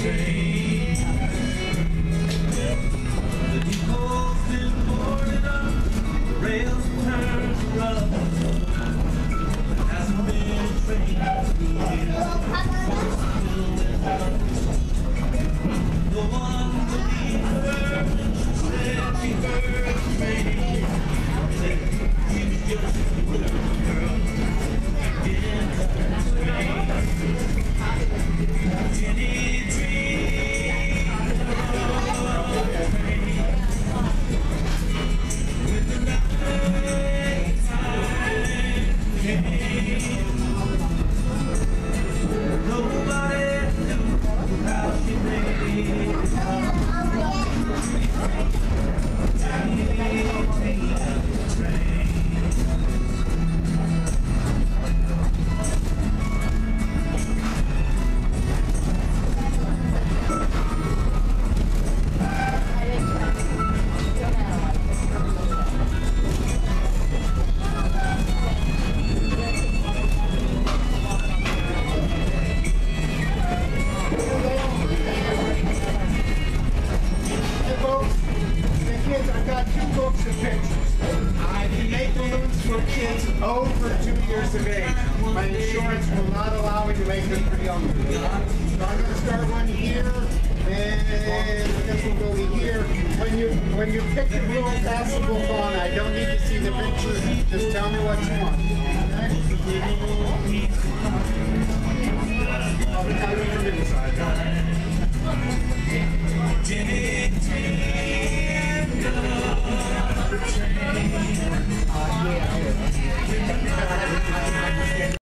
Over 2 years of age. My insurance will not allow me to make them for younger. So I'm going to start one here, and I guess we'll go here. When you pick the real passable fauna, I don't need to see the picture. Just tell me what you want. Okay?